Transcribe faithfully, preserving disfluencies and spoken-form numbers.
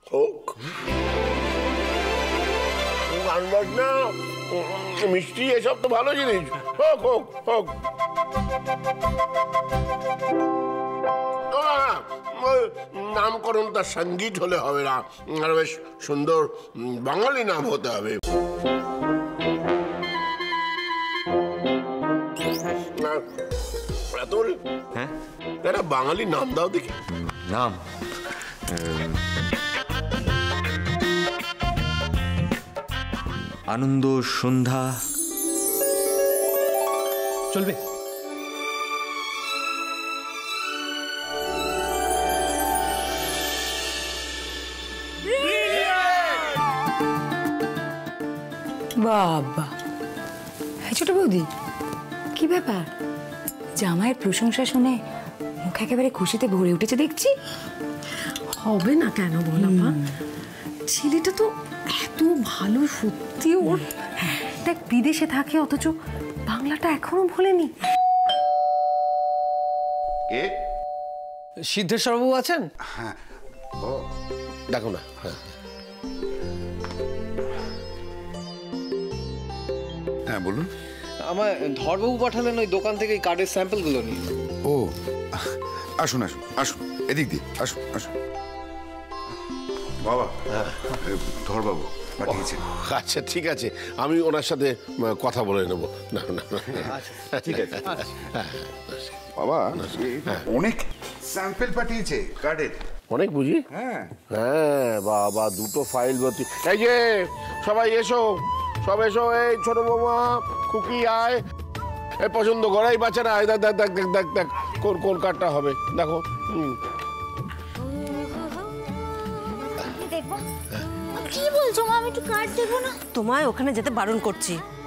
হোক, গান বাজনা মিষ্টি এসব তো ভালো জিনিস, হোক হোক হোক। নামকরণ তার সঙ্গীত হলে হবে না, আর বেশ সুন্দর বাঙালি নাম হতে হবে। রাতুল, হ্যাঁ একটা বাঙালি নাম দাও দেখি। নাম আনন্দ সন্ধ্যা চলবে? বাবা, ছোট বৌদি কি ব্যাপার? জামাইয়ের প্রশংসা শুনে মুখ একেবারে খুশিতে ভরে উঠেছে দেখছি। হবে না কেন বলা মা, ছেলেটা তো এত ভালো, সত্যি। ওর দেখ বিদেশে থাকে অথচ বাংলাটা এখনো ভোলেনি। কে? সিদ্ধেশ্বর বাবু আছেন? হ্যাঁ, ও দেখো না। হ্যাঁ হ্যাঁ বলুন। আমার ধরবাবু পাঠালেন ওই দোকান থেকে এই কার্ডের স্যাম্পলগুলো নিয়ে। ও আসুন আসুন আসুন, এদিক দিয়ে আসুন আসুন। বাবা, ধরবাবু পাঠিয়েছেন। আচ্ছা ঠিক আছে, আমি ওনার সাথে কথা বলে নেব। না না ঠিক আছে বাবা, অনেক স্যাম্পল পাঠিয়েছে কার্ডের। অনেক বুঝি? হ্যাঁ হ্যাঁ বাবা, দুটো ফাইল ভর্তি। এই যে সবাই এসো, সব এসো। এই ছোট বৌমা, খুকি আয়। এই পছন্দ করাই বাচ্চারা, আয়। দেখ দেখ দেখ দেখ দেখ দেখ কোন কোন কার্ডটা হবে দেখো। হুম, দেখবো। কি বলছো মা? আমি একটু কার্ড দেবো না? তোমায় ওখানে যেতে বারণ করছি।